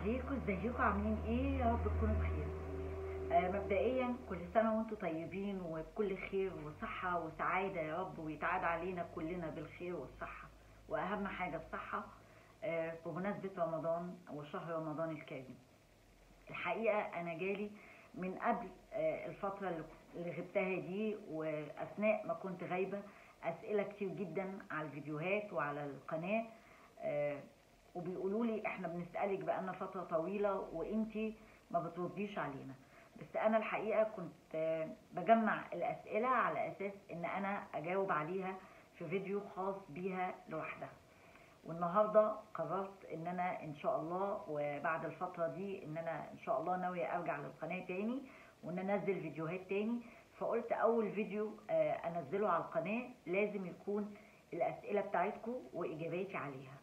عليكم، ازيكم عاملين ايه؟ يا رب تكونوا بخير. مبدئيا كل سنه وانتم طيبين وبكل خير وصحه وسعاده يا رب، ويتعاد علينا كلنا بالخير والصحه، واهم حاجه الصحه. بمناسبه رمضان وشهر رمضان الكريم، الحقيقه انا جالي من قبل الفتره اللي غبتها دي، واثناء ما كنت غايبه اسئله كتير جدا على الفيديوهات وعلى القناه. وبيقولوا لي احنا بنسألك بقالنا فترة طويلة وانتي ما بترديش علينا. بس انا الحقيقة كنت بجمع الاسئلة على اساس ان انا اجاوب عليها في فيديو خاص بيها لوحدها. والنهاردة قررت ان انا ان شاء الله، وبعد الفترة دي ان انا ان شاء الله ناوية ارجع للقناة تاني وان انزل فيديوهات تاني. فقلت اول فيديو انزله على القناة لازم يكون الاسئلة بتاعتكم واجاباتي عليها.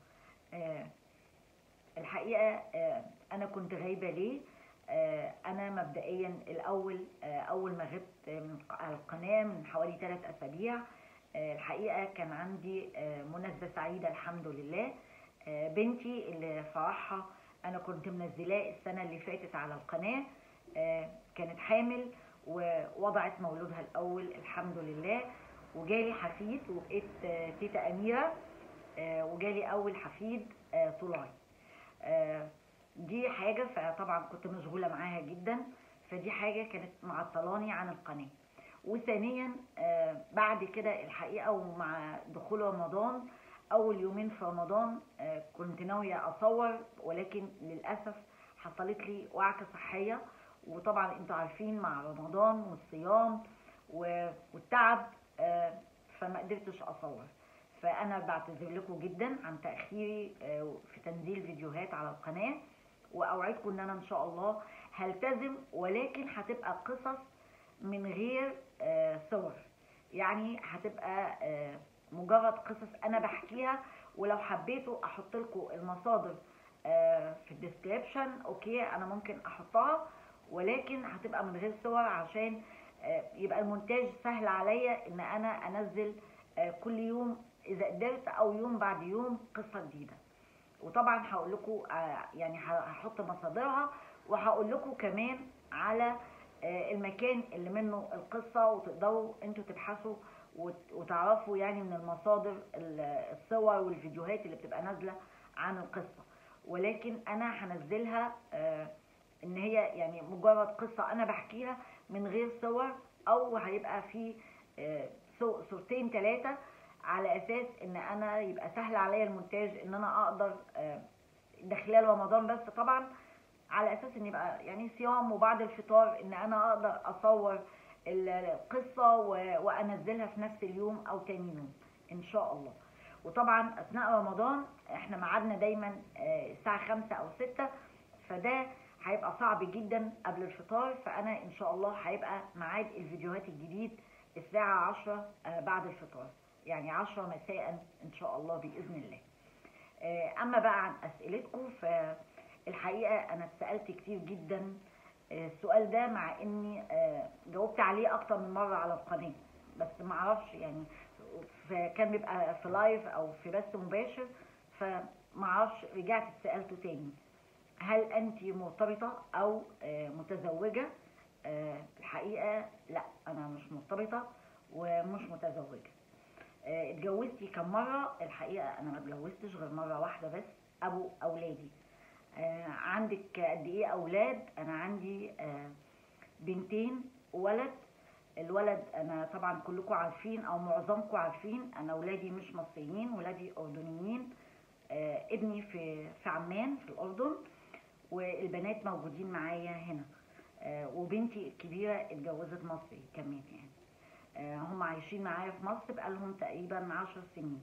الحقيقة أنا كنت غايبة ليه؟ أنا مبدئيا الأول أول ما غبت على القناة من حوالي 3 أسابيع، الحقيقة كان عندي مناسبة سعيدة الحمد لله. بنتي اللي فرحها أنا كنت منزلاه السنة اللي فاتت على القناة، كانت حامل ووضعت مولودها الأول الحمد لله، وجالي حفيد وبقيت تيتا أميرة، وجالي أول حفيد طلعي. دي حاجة، فطبعا كنت مشغولة معاها جدا، فدي حاجة كانت معطلاني عن القناة. وثانيا بعد كده الحقيقة ومع دخول رمضان أول يومين في رمضان كنت ناوية أصور، ولكن للأسف حصلت لي وعكة صحية. وطبعا انتوا عارفين مع رمضان والصيام والتعب فما قدرتش أصور. فأنا بعتذر لكم جدا عن تأخيري في تنزيل فيديوهات على القناة، وأوعدكم إن أنا إن شاء الله هلتزم، ولكن هتبقى قصص من غير صور. يعني هتبقى مجرد قصص أنا بحكيها، ولو حبيتوا أحط لكم المصادر في الديسكريبشن أوكي، أنا ممكن أحطها، ولكن هتبقى من غير صور عشان يبقى المونتاج سهل عليا إن أنا أنزل كل يوم إذا قدرت، أو يوم بعد يوم قصة جديدة. وطبعا هقول لكم يعني هحط مصادرها، وهقول لكم كمان على المكان اللي منه القصة، وتقدروا انتوا تبحثوا وتعرفوا يعني من المصادر الصور والفيديوهات اللي بتبقى نازلة عن القصة. ولكن أنا هنزلها إن هي يعني مجرد قصة أنا بحكيها من غير صور، أو هيبقى في صورتين 3 على اساس ان انا يبقى سهل عليا المونتاج، ان انا اقدر ده خلال رمضان بس طبعا، على اساس ان يبقى يعني صيام وبعد الفطار ان انا اقدر اصور القصة وانزلها في نفس اليوم او تاني يوم ان شاء الله. وطبعا اثناء رمضان احنا ميعادنا دايما الساعة 5 او 6، فده هيبقى صعب جدا قبل الفطار. فانا ان شاء الله هيبقى ميعاد الفيديوهات الجديد الساعة 10 بعد الفطار، يعني 10 مساء ان شاء الله باذن الله. اما بقى عن اسئلتكم، فالحقيقه انا اتسالت كتير جدا السؤال ده، مع اني جاوبت عليه اكتر من مره على القناه، بس ما اعرفش يعني كان بيبقى في لايف او في بث مباشر، فما اعرفش رجعت اتسالته تاني. هل انت مرتبطه او متزوجه؟ الحقيقه لا، انا مش مرتبطه ومش متزوجه. اتجوزتي كم مرة؟ الحقيقة أنا ما اتجوزتش غير مرة واحدة بس، أبو أولادي. عندك قد إيه أولاد؟ أنا عندي بنتين وولد. الولد أنا طبعا كلكم عارفين أو معظمكم عارفين أنا أولادي مش مصريين، ولادي أردنيين. ابني في عمان في الأردن، والبنات موجودين معايا هنا. وبنتي الكبيرة اتجوزت مصري كمان يعني. هم عايشين معايا في مصر بقالهم تقريبا 10 سنين.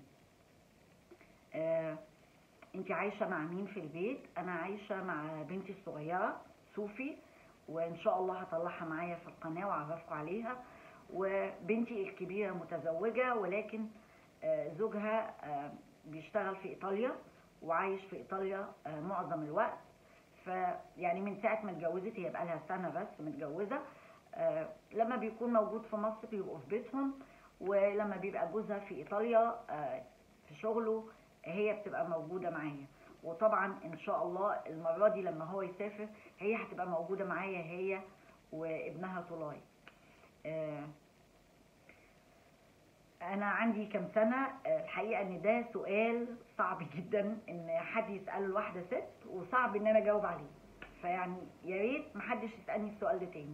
انت عايشة مع مين في البيت؟ انا عايشة مع بنتي الصغيرة صوفي، وان شاء الله هطلعها معايا في القناة واعرفكم عليها. وبنتي الكبيرة متزوجة، ولكن زوجها بيشتغل في ايطاليا وعايش في ايطاليا معظم الوقت. فيعني من ساعة ما اتجوزت، هي بقالها سنة بس متجوزة. لما بيكون موجود في مصر بيبقوا في بيتهم، ولما بيبقى جوزها في ايطاليا في شغله هي بتبقى موجودة معايا. وطبعا ان شاء الله المره دي لما هو يسافر هي هتبقى موجوده معايا، هي وابنها طولاي. انا عندي كام سنه؟ الحقيقه ان ده سؤال صعب جدا ان حد يساله لواحده ست، وصعب ان انا اجاوب عليه، فيعني يا ريت محدش يسالني السؤال ده تاني.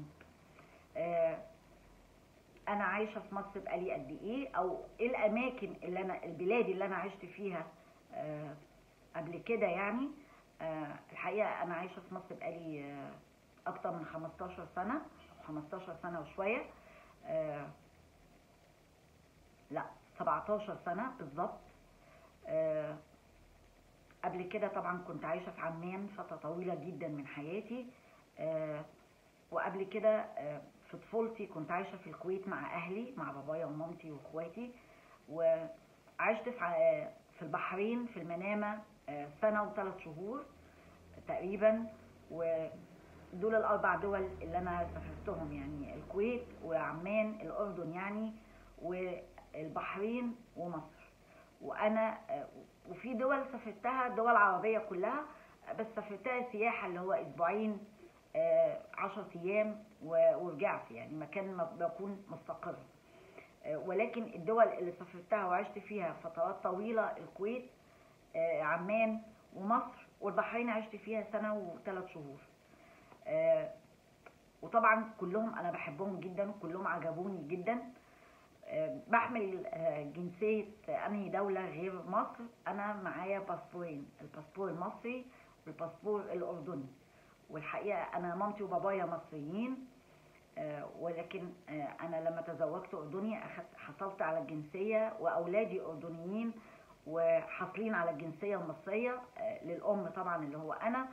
انا عايشه في مصر بقالي قد ايه، او ايه الاماكن اللي البلاد اللي انا عشت فيها قبل كده يعني. الحقيقه انا عايشه في مصر بقالي اكتر من 15 سنه، 15 سنه وشويه، لا 17 سنه بالظبط. قبل كده طبعا كنت عايشه في عمان فتره طويله جدا من حياتي، وقبل كده في طفولتي كنت عايشه في الكويت مع اهلي، مع بابايا ومامتي واخواتي، وعشت في البحرين في المنامه سنه و3 شهور تقريبا. ودول الاربع دول اللي انا سافرتهم، يعني الكويت وعمان الاردن يعني والبحرين ومصر. وانا وفي دول سافرتها دول عربيه كلها، بس سافرتها سياحه اللي هو اسبوعين 10 ايام ورجعت، يعني مكان ما بكون مستقرة. ولكن الدول اللي سافرتها وعشت فيها فترات طويلة الكويت، عمان ومصر والبحرين عشت فيها سنة و3 شهور. وطبعا كلهم انا بحبهم جدا وكلهم عجبوني جدا. بحمل جنسية انهي دولة غير مصر؟ انا معايا باسبورين، الباسبور المصري والباسبور الاردني. والحقيقة أنا مامتي وبابايا مصريين، ولكن أنا لما تزوجت أردني حصلت على الجنسية، وأولادي أردنيين وحاصلين على الجنسية المصرية للأم طبعا اللي هو أنا.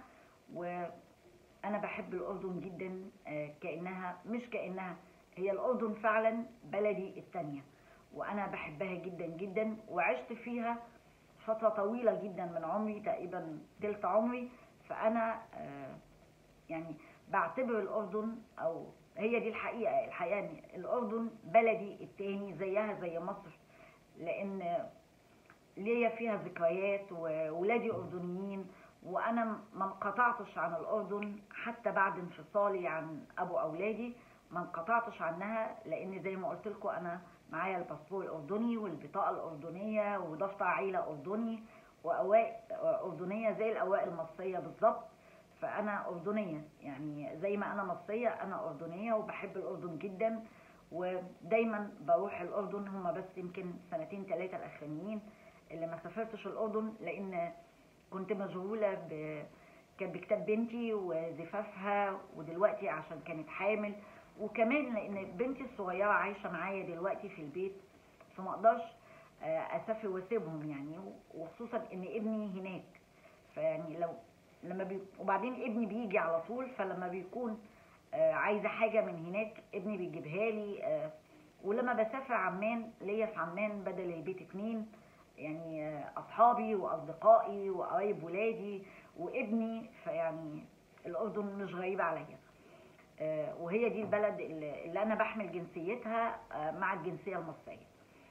وأنا بحب الأردن جدا، كأنها مش كأنها هي الأردن فعلا بلدي التانية، وأنا بحبها جدا جدا، وعشت فيها فترة طويلة جدا من عمري، تقريبا تلت عمري. فأنا يعني بعتبر الأردن، أو هي دي الحقيقة يعني الأردن بلدي التاني زيها زي مصر، لأن ليا فيها ذكريات وولادي أردنيين، وأنا ما انقطعتش عن الأردن حتى بعد انفصالي عن أبو أولادي، ما انقطعتش عنها، لأن زي ما قلت لكم أنا معايا الباسبور الأردني والبطاقة الأردنية ودفتر عيلة أردني وأوائل أردنية زي الأوائل المصرية بالظبط. فأنا أردنية، يعني زي ما أنا مصرية أنا أردنية، وبحب الأردن جدا، ودايما بروح الأردن. هما بس يمكن 2-3 الأخرانيين اللي ما سافرتش الأردن، لأن كنت مشغولة كان بكتاب بنتي وزفافها، ودلوقتي عشان كانت حامل، وكمان لأن بنتي الصغيرة عايشة معايا دلوقتي في البيت، فما اقدرش أسافر واسيبهم يعني، وخصوصا إن ابني هناك. فيعني وبعدين ابني بيجي على طول، فلما بيكون عايزه حاجه من هناك ابني بيجيبها لي. ولما بسافر عمان ليا في عمان بدل البيت 2، يعني اصحابي واصدقائي وقرايب ولادي وابني، فيعني الاردن مش غريبه عليا. وهي دي البلد اللي انا بحمل جنسيتها مع الجنسيه المصريه.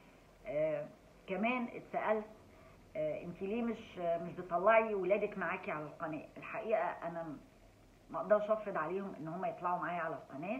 كمان اتسالت انت ليه مش بتطلعي ولادك معاكي على القناه؟ الحقيقه انا ما اقدرش افرض عليهم ان هم يطلعوا معايا على القناه.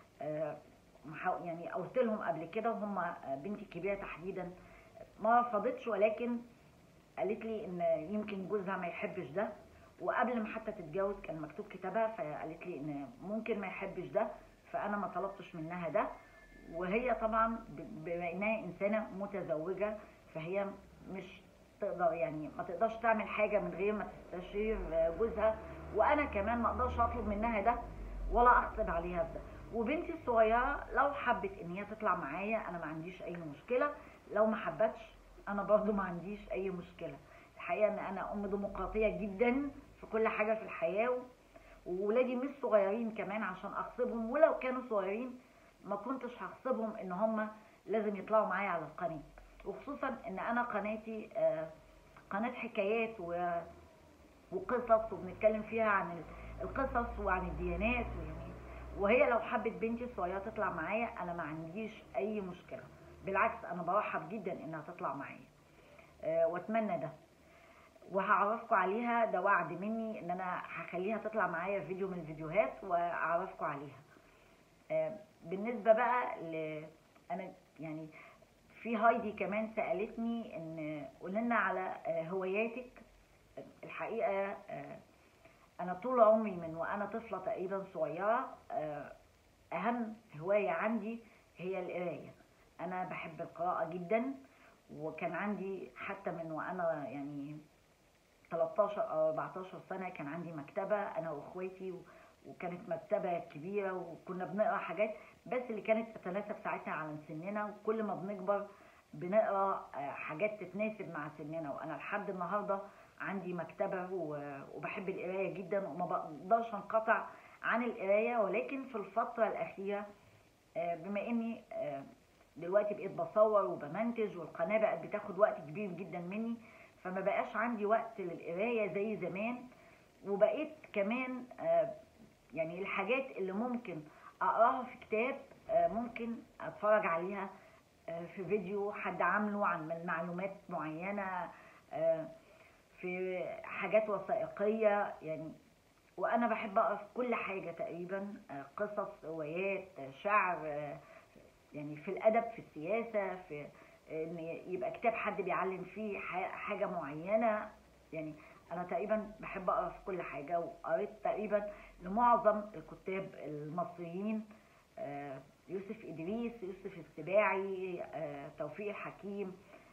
يعني قلت لهم قبل كده، وهم بنتي الكبيره تحديدا ما رفضتش، ولكن قالت لي ان يمكن جوزها ما يحبش ده، وقبل ما حتى تتجوز كان مكتوب كتابها، فقالت لي ان ممكن ما يحبش ده، فانا ما طلبتش منها ده. وهي طبعا بما انها انسانه متزوجه، فهي مش تقدر، يعني ما تقدرش تعمل حاجه من غير ما تستشير جوزها، وانا كمان ما اقدرش اطلب منها ده ولا اغصب عليها بده. وبنتي الصغيره لو حبت ان هي تطلع معايا انا ما عنديش اي مشكله، لو ما حبتش انا برضو ما عنديش اي مشكله. الحقيقه ان انا ام ديمقراطيه جدا في كل حاجه في الحياه، وولادي مش صغيرين كمان عشان اغصبهم، ولو كانوا صغيرين ما كنتش هغصبهم ان هم لازم يطلعوا معايا على القناه، وخصوصا ان انا قناتي قناه حكايات وقصص، وبنتكلم فيها عن القصص وعن الديانات، وهي لو حبت بنتي الصغيره تطلع معايا انا ما عنديش اي مشكله، بالعكس انا برحب جدا انها تطلع معايا واتمنى ده. وهعرفكم عليها، ده وعد مني ان انا هخليها تطلع معايا في فيديو من الفيديوهات واعرفكم عليها. بالنسبه بقى انا يعني في هايدي كمان سالتني ان قولنا على هواياتك. الحقيقه انا طول عمري من وانا طفله تقريبا صغيره اهم هوايه عندي هي القرايه. انا بحب القراءه جدا، وكان عندي حتى من وانا يعني 13 او 14 سنه كان عندي مكتبه انا واخواتي، وكانت مكتبه كبيره وكنا بنقرا حاجات بس اللي كانت تتناسب ساعتها على سننا، وكل ما بنكبر بنقرا حاجات تتناسب مع سننا. وانا لحد النهارده عندي مكتبه وبحب القرايه جدا وما بقدرش انقطع عن القرايه. ولكن في الفتره الاخيره بما اني دلوقتي بقيت بصور وبمنتج والقناه بقت بتاخد وقت كبير جدا مني، فما بقاش عندي وقت للقرايه زي زمان. وبقيت كمان يعني الحاجات اللي ممكن اقراها في كتاب ممكن اتفرج عليها في فيديو حد عامله عن معلومات معينه، في حاجات وثائقيه يعني. وانا بحب اقرا في كل حاجه تقريبا، قصص، روايات، شعر، يعني في الادب، في السياسه، في ان يبقى كتاب حد بيعلم فيه حاجه معينه. يعني انا تقريبا بحب اقرا في كل حاجه، وقريت تقريبا لمعظم الكتاب المصريين، يوسف ادريس، يوسف السباعي، توفيق الحكيم،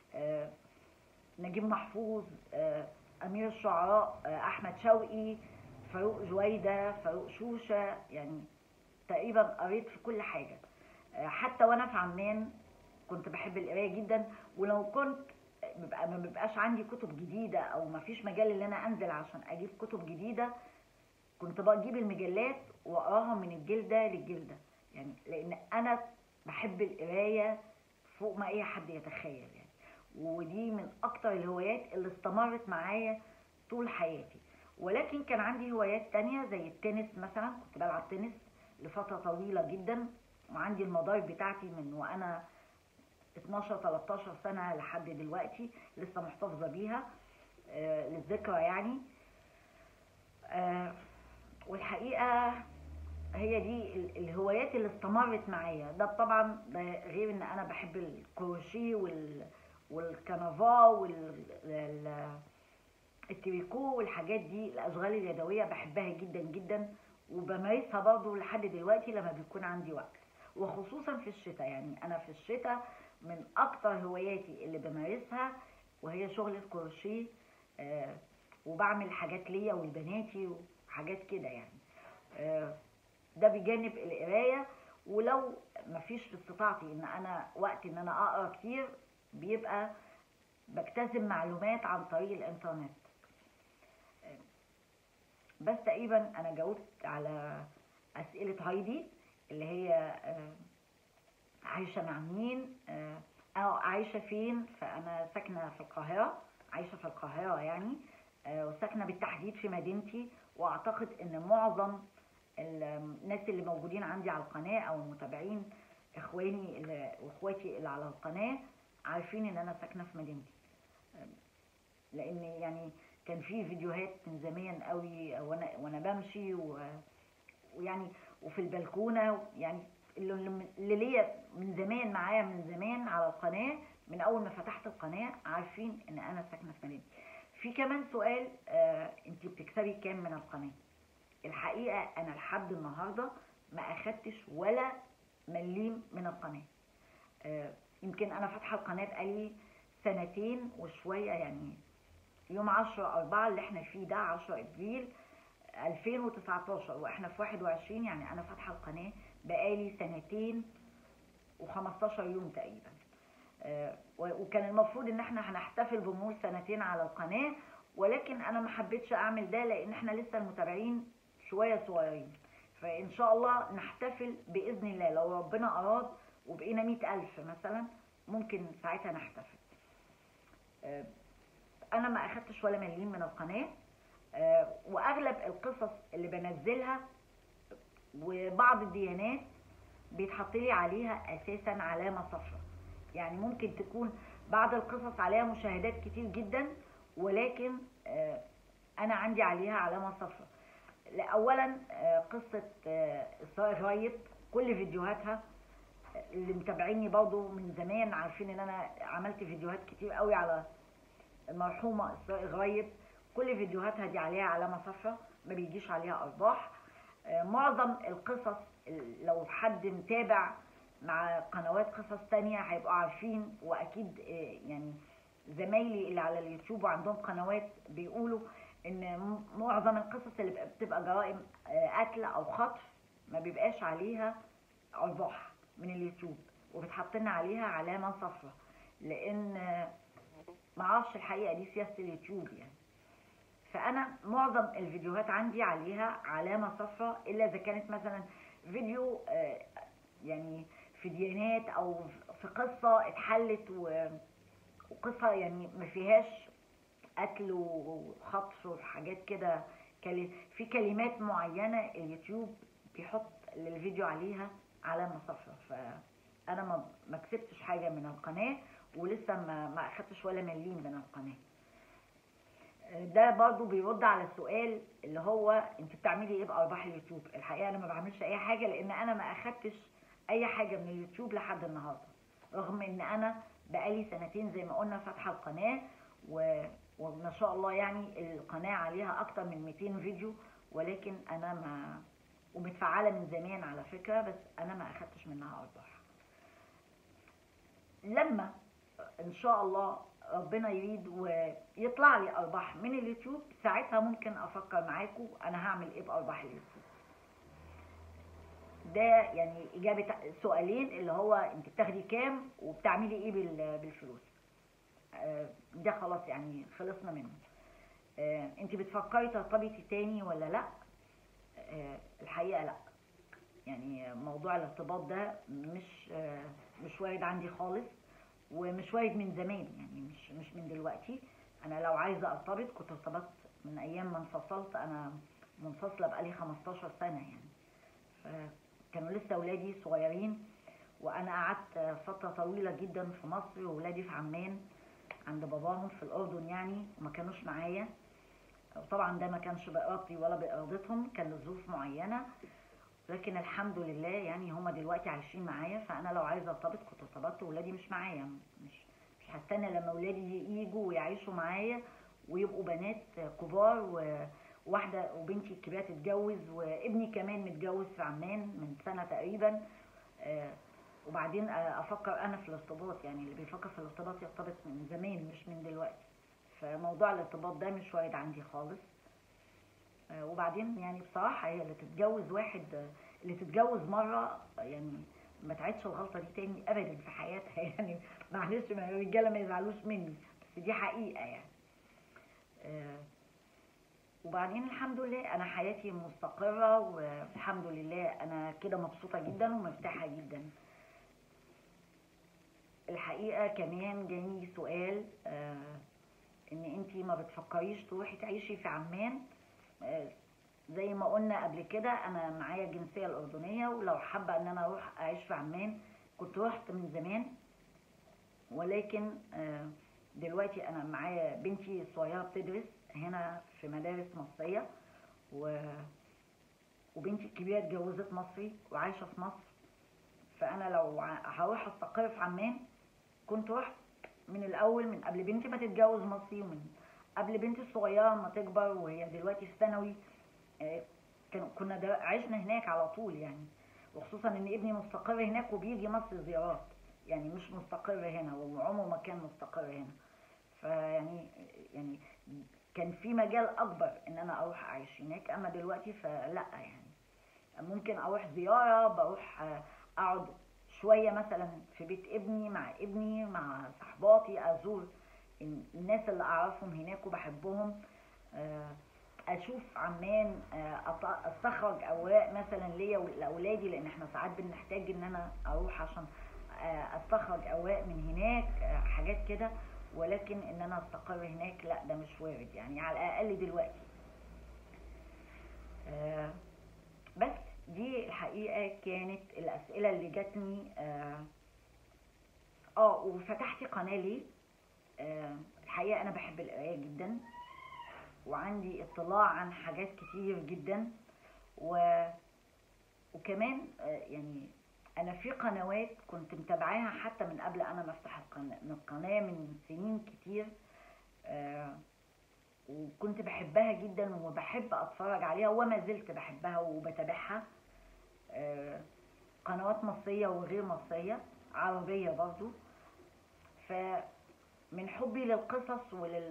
نجيب محفوظ، امير الشعراء احمد شوقي، فاروق جويده، فاروق شوشه. يعني تقريبا قريت في كل حاجه. حتى وانا في عمان كنت بحب القرايه جدا، ولو كنت ما بيبقاش عندي كتب جديده او ما فيش مجال ان انا انزل عشان اجيب كتب جديده، كنت بجيب المجلات واقراها من الجلده للجلده. يعني لان انا بحب القرايه فوق ما اي حد يتخيل يعني. ودي من اكتر الهوايات اللي استمرت معايا طول حياتي. ولكن كان عندي هوايات تانية زي التنس مثلا، كنت بلعب تنس لفترة طويلة جدا، وعندي المضارب بتاعتي من وانا 12 13 سنة لحد دلوقتي لسه محتفظة بيها للذكرى يعني. والحقيقة هي دي الهوايات اللي استمرت معايا. ده طبعا ده غير ان انا بحب الكروشيه والكنفا والتريكو والحاجات دي، الاشغال اليدويه بحبها جدا جدا، وبمارسها برضه لحد دلوقتي لما بيكون عندي وقت، وخصوصا في الشتاء. يعني انا في الشتاء من اكتر هواياتي اللي بمارسها وهي شغل الكروشيه، وبعمل حاجات ليا ولبناتي وحاجات كده يعني. ده بجانب القرايه. ولو مفيش في استطاعتي ان انا وقت ان انا اقرا كتير، بيبقى بكتسب معلومات عن طريق الانترنت. بس تقريبا انا جاوبت على اسئله هايدي اللي هي عايشه مع مين او عايشه فين. فانا ساكنه في القاهره، عايشه في القاهره يعني، وساكنه بالتحديد في مدينتي. واعتقد ان معظم الناس اللي موجودين عندي على القناه او المتابعين اخواني واخواتي اللي على القناه عارفين ان انا ساكنه في مدينتي، لان يعني كان في فيديوهات من زمان قوي وانا بمشي ويعني وفي البلكونه يعني اللي ليا من زمان معايا من زمان على القناه من اول ما فتحت القناه عارفين ان انا ساكنه في مدينتي. في كمان سؤال، انت بتكسبي كام من القناه؟ الحقيقه انا لحد النهارده ما اخدتش ولا مليم من القناه. يمكن انا فاتحه القناه بقالي سنتين وشويه، يعني يوم 10/4 اللي احنا فيه ده 10 ابريل 2019 واحنا في 21، يعني انا فاتحه القناه بقالي سنتين و15 يوم تقريبا. وكان المفروض ان احنا هنحتفل بمرور سنتين على القناه، ولكن انا ما حبيتش اعمل ده لان احنا لسه المتابعين شويه صغيرين. فان شاء الله نحتفل باذن الله لو ربنا اراد وبقينا 100,000 مثلا، ممكن ساعتها نحتفل. انا ما اخدتش ولا مليم من القناه، واغلب القصص اللي بنزلها وبعض الديانات بيتحط لي عليها اساسا علامه صفراء. يعني ممكن تكون بعض القصص عليها مشاهدات كتير جدا ولكن انا عندي عليها علامة صفراء. اولا قصة إسراء غايب، كل فيديوهاتها اللي متابعيني برضو من زمان عارفين ان انا عملت فيديوهات كتير قوي على المرحومة إسراء غايب، كل فيديوهاتها دي عليها علامة صفراء، ما بيجيش عليها ارباح. معظم القصص لو حد متابع مع قنوات قصص تانية هيبقوا عارفين، واكيد يعني زمايلي اللي على اليوتيوب وعندهم قنوات بيقولوا ان معظم القصص اللي بتبقى جرائم قتل او خطف ما بيبقاش عليها ارباح من اليوتيوب، وبتحط لنا عليها علامة صفراء، لان معرفش الحقيقة دي سياسة اليوتيوب يعني. فانا معظم الفيديوهات عندي عليها علامة صفراء، الا اذا كانت مثلا فيديو يعني في ديانات او في قصة اتحلت وقصة يعني ما فيهاش قتل وخطف وحاجات كده، في كلمات معينة اليوتيوب بيحط للفيديو عليها علامة صفراء. فانا ما كسبتش حاجة من القناة، ولسه ما اخدتش ولا مليم من القناة. ده برضو بيرد على السؤال اللي هو انت بتعملي ايه بارباح اليوتيوب. الحقيقة انا ما بعملش اي حاجة، لان انا ما اخدتش اي حاجة من اليوتيوب لحد النهاردة، رغم ان انا بقالي سنتين زي ما قلنا فاتحة القناة وما شاء الله يعني القناة عليها اكتر من 200 فيديو، ولكن انا ما ومتفعلة من زمان على فكرة، بس انا ما اخدتش منها ارباح. لما ان شاء الله ربنا يريد ويطلع لي ارباح من اليوتيوب، ساعتها ممكن افكر معاكم انا هعمل ايه بارباح اليوتيوب. ده يعني اجابة سؤالين، اللي هو انت بتاخدي كام وبتعملي ايه بالفلوس. ده خلاص يعني خلصنا منه. انت بتفكري ترتبطي تاني ولا لا؟ الحقيقة لا، يعني موضوع الارتباط ده مش وارد عندي خالص، ومش وارد من زمان، يعني مش من دلوقتي. انا لو عايزة ارتبط كنت ارتبطت من ايام ما انفصلت. انا منفصلة بقالي 15 سنة يعني، فكانوا لسه ولادي صغيرين، وانا قعدت فترة طويلة جدا في مصر، وولادي في عمان عند باباهم في الاردن يعني، وما كانوش معايا. وطبعا ده ما كانش بإرادتي ولا بإرادتهم، كان لظروف معينة، لكن الحمد لله يعني هما دلوقتي عايشين معايا. فانا لو عايزه ارتبط كنت ارتبطت، وولادي مش معايا، مش هستنى لما ولادي يجوا ويعيشوا معايا ويبقوا بنات كبار، وواحده وبنتي الكبيره تتجوز، وابني كمان متجوز في عمان من سنه تقريبا، وبعدين افكر انا في الارتباط. يعني اللي بيفكر في الارتباط يرتبط من زمان مش من دلوقتي. فموضوع الارتباط ده مش وارد عندي خالص. وبعدين يعني بصراحة هي اللي تتجوز واحد، اللي تتجوز مرة يعني ما تعيدش الغلطة دي تاني أبدا في حياتها يعني. معلش ما الرجالة ما يزعلوش مني، بس دي حقيقة يعني. وبعدين الحمد لله أنا حياتي مستقرة، والحمد لله أنا كده مبسوطة جدا ومرتاحة جدا. الحقيقة كمان جاني سؤال إن أنتي ما بتفكريش تروحي تعيشي في عمان. زي ما قلنا قبل كده انا معايا الجنسيه الاردنيه، ولو حابه ان انا اروح اعيش في عمان كنت رحت من زمان، ولكن دلوقتي انا معايا بنتي الصغيره بتدرس هنا في مدارس مصريه، وبنتي الكبيره اتجوزت مصري وعايشه في مصر. فانا لو هروح استقر في عمان كنت رحت من الاول، من قبل بنتي ما تتجوز مصري، ومن قبل بنتي الصغيره ما تكبر وهي دلوقتي في ثانوي. كنا عشنا هناك على طول يعني، وخصوصا ان ابني مستقر هناك وبيجي مصر زيارات، يعني مش مستقر هنا وعمره ما كان مستقر هنا. يعني كان في مجال اكبر ان انا اروح اعيش هناك، اما دلوقتي فلا يعني. ممكن اروح زيارة، بروح اقعد شوية مثلا في بيت ابني مع ابني مع صحباتي، ازور الناس اللي اعرفهم هناك وبحبهم، اشوف عمان، استخرج اوراق مثلا ليا ولاولادي، لان احنا ساعات بنحتاج ان انا اروح عشان استخرج اوراق من هناك، حاجات كده. ولكن ان انا استقر هناك لا، ده مش وارد يعني على الاقل دلوقتي. بس دي الحقيقة كانت الاسئلة اللي جاتني. وفتحتي قناة ليه؟ الحقيقة أنا بحب القراية جدا، وعندي اطلاع عن حاجات كتير جدا، وكمان يعني أنا في قنوات كنت متابعاها حتى من قبل أنا ما أفتح القناة من سنين كتير، وكنت بحبها جدا وبحب أتفرج عليها وما زلت بحبها وبتابعها. قنوات مصرية وغير مصرية، عربية برضو. فمن حبي للقصص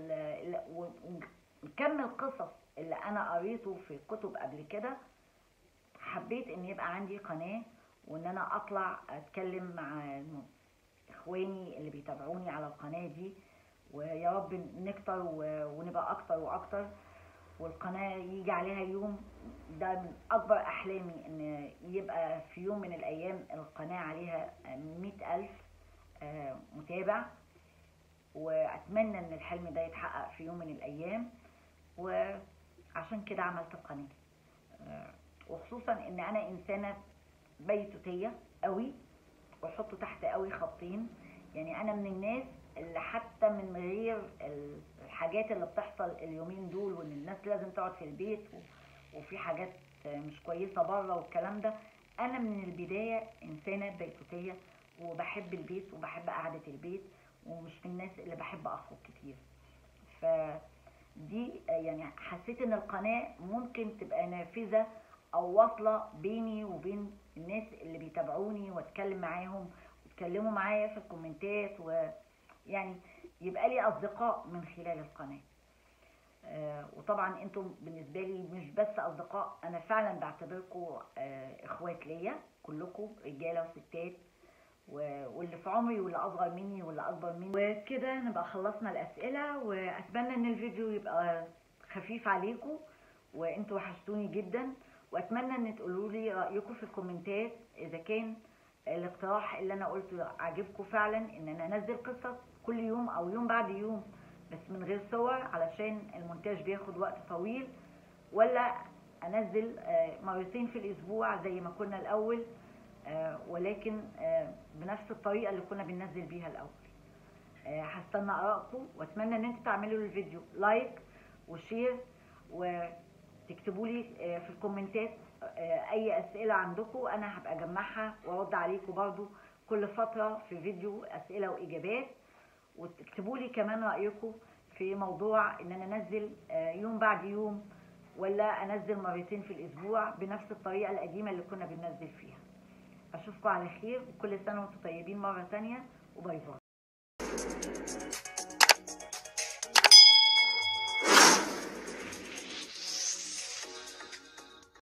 وكم القصص اللي أنا قريته في كتب قبل كده، حبيت ان يبقى عندي قناة وان انا اطلع اتكلم مع اخواني اللي بيتابعوني على القناة دي، ويا رب نكتر ونبقى اكتر واكتر، والقناة يجي عليها يوم. ده من اكبر احلامي ان يبقى في يوم من الايام القناة عليها 100,000 متابع، واتمنى ان الحلم ده يتحقق في يوم من الايام، وعشان كده عملت القناة. وخصوصا ان انا انسانة بيتوتية قوي، واحط تحت قوي خطين. يعني انا من الناس اللي حتى من غير الحاجات اللي بتحصل اليومين دول، وان الناس لازم تقعد في البيت وفي حاجات مش كويسة بره والكلام ده، انا من البداية انسانة بيتوتية وبحب البيت وبحب قعدة البيت، ومش من الناس اللي بحب اخرج كتير. فدي يعني حسيت ان القناة ممكن تبقى نافذة او واصلة بيني وبين الناس اللي بيتابعوني، واتكلم معاهم ويتكلموا معايا في الكومنتات، ويعني يبقى لي اصدقاء من خلال القناة. وطبعا انتم بالنسبة لي مش بس اصدقاء، انا فعلا بعتبركم اخوات ليا كلكم، رجالة وستات، واللي في عمري واللي اصغر مني واللي اكبر مني. وكده نبقى خلصنا الاسئلة، واتمنى ان الفيديو يبقى خفيف عليكم، وانتوا وحشتوني جدا. واتمنى ان تقولوا لي رايكم في الكومنتات اذا كان الاقتراح اللي انا قلته عجبكم فعلا، ان انا انزل قصص كل يوم او يوم بعد يوم بس من غير صور علشان المونتاج بياخد وقت طويل، ولا انزل مرتين في الاسبوع زي ما كنا الاول، ولكن بنفس الطريقه اللي كنا بننزل بيها الاول. هستنى ارائكم، واتمنى ان انتوا تعملوا للفيديو لايك وشير، وتكتبوا لي في الكومنتات اي اسئله عندكم، انا هبقى اجمعها وارد عليكم برضو كل فتره في فيديو اسئله واجابات. وتكتبوا لي كمان رايكم في موضوع ان انا انزل يوم بعد يوم، ولا انزل مرتين في الاسبوع بنفس الطريقه القديمه اللي كنا بننزل فيها. اشوفكم على خير، وكل سنه وانتم طيبين مره ثانيه، وباي باي.